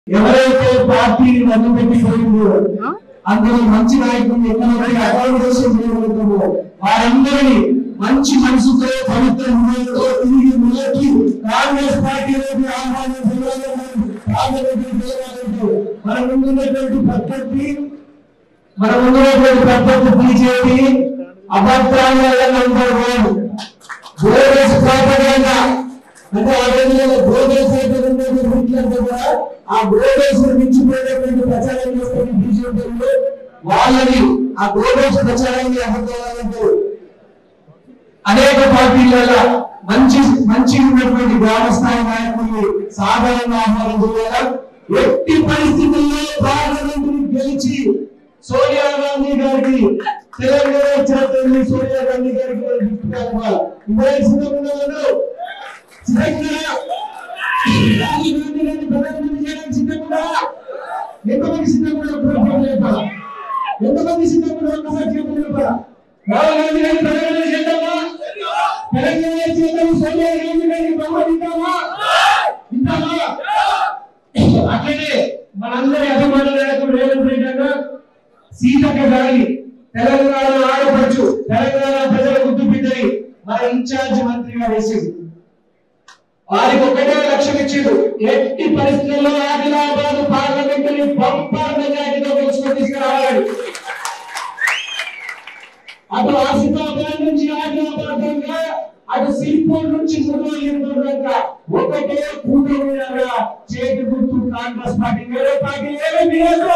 ఎవరైతే పార్టీని వదిలిపెట్టిపోయిందో అందులో మంచి నాయకులు ఎక్కడైతే అకామిడేషన్ చేయగలుగుతామో వారందరినీ మంచి మనసుతో పవిత్ర హృదయంతో తిరిగి మొదటి కాంగ్రెస్ పార్టీలోకి మన ముందున్నటువంటి పద్ధతి పిలిచేది అభద్రాలు అంటే ఆ గోడేశ్వర మించిపోయినటువంటి ప్రచారం చేస్తున్న బీజేపీలో వాళ్ళని ఆ గోడేశ్వర ప్రచారాన్ని అబద్ధాలంటూ అనేక పార్టీల మంచి ఉన్నటువంటి గ్రామస్థాయి నాయకుల్ని సాధారణ ఆహ్వానం చేయాలి. ఎట్టి పరిస్థితుల్లో పార్లమెంట్ గెలిచి సోనియా గాంధీ గారికి తెలంగాణ చేస్తుంది. సోనియా గాంధీ గారికి ఎంతమంది సిద్ధంగా ఎంతమంది సిద్ధంగా రాహుల్ గాంధీ గారిని తెలంగాణ చేద్దామా? తెలంగాణ చేద్దాం. సోనియా గాంధీ గారిని బహుమతిద్దామా? ఇద్దామా? అట్లనే మనందరి అభిమానులు రేవంత్ రెడ్డి గారు సీతక్క గారిని తెలంగాణ ఆడపడుచు తెలంగాణ ప్రజల గుర్తు బిడ్డని మన ఇన్ఛార్జ్ మంత్రిగా వేసేది. వారికి ఒకటే లక్ష్యం ఇచ్చిండు, ఎట్టి పరిస్థితుల్లో ఆదిలాబాద్ పార్లమెంట్ ని బంపర్ మెజారిటీతో గెలుచుకొని తీసుకురావాలి. అటు ఆసిఫాబాద్ నుంచి ఆదిలాబాద్ దాకా, అటు సిరిపూర్ నుంచి మునుగోడు దాకా ఒకటే కూటమి చేతి గుర్తు కాంగ్రెస్ పార్టీ. వేరే పార్టీ ఏమీ లేదు.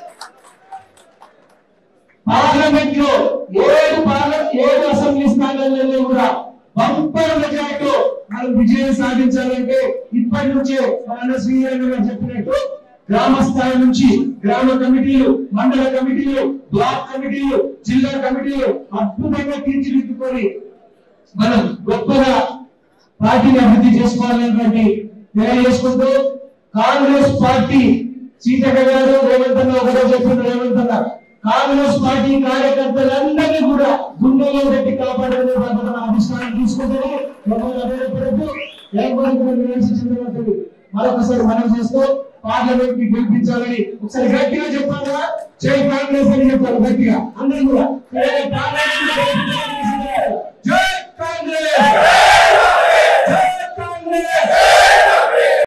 పార్లమెంట్ లో 7 అసెంబ్లీ స్థానాలలో కూడా బంపర్ మెజారిటీతో మనం విజయం సాధించాలంటే ఇప్పటి నుంచే మన శ్రీరంగ గారు చెప్పినట్టు గ్రామ స్థాయి నుంచి గ్రామ కమిటీలు, మండల కమిటీలు, బ్లాక్ కమిటీలు, జిల్లా కమిటీలు అద్భుతంగా తీర్చిదిద్దుకొని మనం గొప్పగా పార్టీని అభివృద్ధి చేసుకోవాలనేటువంటి తెలియజేసుకుంటూ కాంగ్రెస్ పార్టీ సీతక్క గారు రేవంత్ అన్న ఒకటే చెప్పింది. రేవంత్ అన్న కాంగ్రెస్ పార్టీ కార్యకర్తలందరినీ కూడా గుండెలో పెట్టి కాపాడేది అధిష్టానం తీసుకుంటుంది. మరొకసారి మనం చేస్తూ పార్లమెంట్ కి గెలిపించాలని ఒకసారి గట్టిగా చెప్పాలా? జై కాంగ్రెస్ అని చెప్పాలి గట్టిగా అందరూ కూడా.